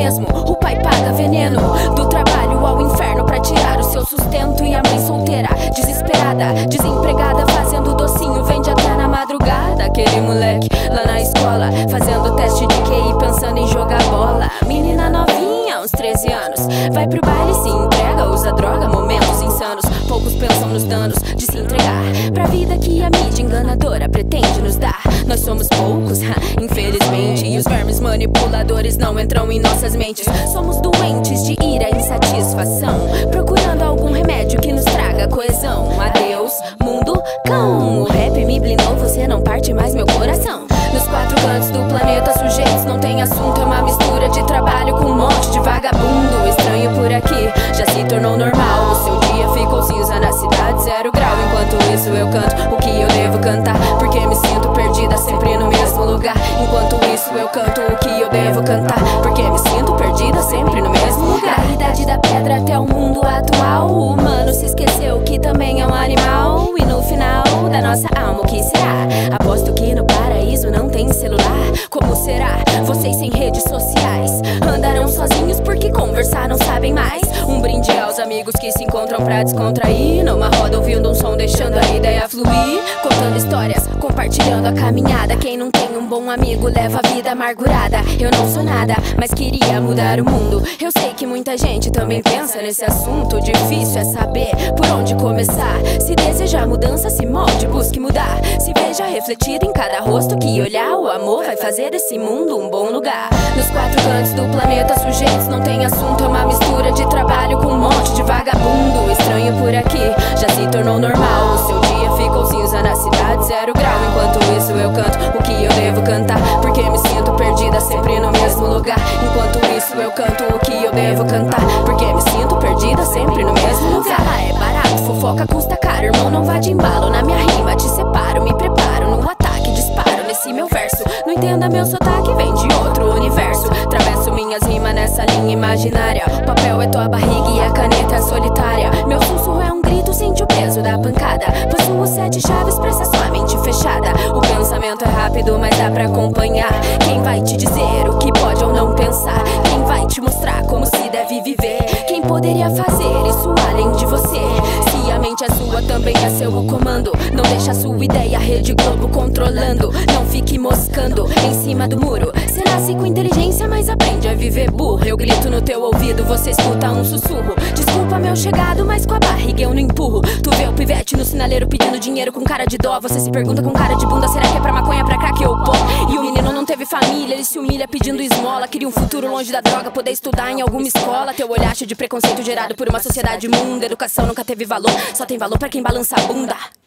mesmo, o pai paga veneno. Do trabalho ao inferno pra tirar o seu sustento. E a mãe solteira, desesperada, desempregada, fazendo docinho, vende até na madrugada. Aquele moleque lá na escola, fazendo teste de QI, pensando em jogar bola. Menina novinha, uns 13 anos, vai pro baile, se entrega, usa droga, momentos insanos. Poucos pensam nos danos de se entregar pra vida que a mídia enganadora pretende nos dar. Nós somos poucos, infelizmente, e os vermes manipuladores não entram em nossas mentes. Somos doentes de ira e insatisfação, procurando algum remédio que nos traga coesão. Adeus, mundo cão. O rap me blindou, você não parte mais meu coração. Nos quatro cantos do planeta, sujeitos não tem assunto. É uma mistura de trabalho com um monte de vagabundo. Estranho por aqui, já se tornou normal. O seu dia ficou cinza na cidade, 0 grau. Enquanto isso eu canto o que eu devo cantar, porque me sinto perdida sempre no mesmo lugar. Enquanto isso eu canto o que eu devo cantar, porque me sinto perdida sempre no mesmo lugar. Da idade da pedra até o mundo atual, o humano se esqueceu que também é um animal. E no final da nossa alma o que será? Aposto que no paraíso não tem celular. Como será? Vocês sem redes sociais andarão sozinhos porque conversar não sabem mais. Um brinde aos amigos que se encontram pra descontrair, numa roda ouvindo um som, deixando a ideia fluir. Contando histórias, compartilhando a caminhada. Quem não tem um bom amigo leva a vida amargurada. Eu não sou nada, mas queria mudar o mundo. Eu sei que muita gente também pensa nesse assunto. Difícil é saber por onde começar. Se deseja mudança, se molde, busque mudar. Se veja refletido em cada rosto que olhar. O amor vai fazer desse mundo um bom lugar. Nos quatro cantos do planeta, sujeitos não tem assunto. É uma mistura de trabalho com um monte de vagabundo. Estranho por aqui, já se tornou normal. O seu dia ficou cinza na cidade, 0 grau. Enquanto isso eu canto o que eu devo cantar, porque me sinto perdida sempre no mesmo lugar. Enquanto isso eu canto o que eu devo cantar, porque me sinto perdida sempre no mesmo lugar. É barato, fofoca custa caro. Irmão, não vá de embalo na minha rima, te separo. Me preparo no ataque, disparo nesse meu verso. Não entenda meu sotaque, vem de outro universo. Travesso minhas rimas nessa linha imaginária. O papel é tua barriga e a caneta é solitária. Meu sussurro é um grito, sente o peso da pancada. Possuo 7 chaves pra essa sua mente fechada. O pensamento é rápido, mas dá pra acompanhar. Quem vai te dizer o que pode ou não pensar? Quem vai te mostrar como se deve viver? Quem poderia fazer isso além de você? Se a mente é sua, também é seu o comando. Não deixa a sua ideia, a Rede Globo controlando. Não fique moscando em cima do muro. Cê nasce com inteligência, mas aprende a viver burro. Eu grito no teu ouvido, você escuta um sussurro. Desculpa meu chegado, mas com a barriga eu não empurro. Tu vê o pivete no sinaleiro pedindo dinheiro com cara de dó. Você se pergunta com cara de bunda, será que é pra maconha, pra crack ou pó? E o menino não teve família, ele se humilha pedindo esmola. Queria um futuro longe da droga, poder estudar em alguma escola. Teu olhar cheio de preconceito gerado por uma sociedade imunda. Educação nunca teve valor, só tem valor pra quem balança a bunda.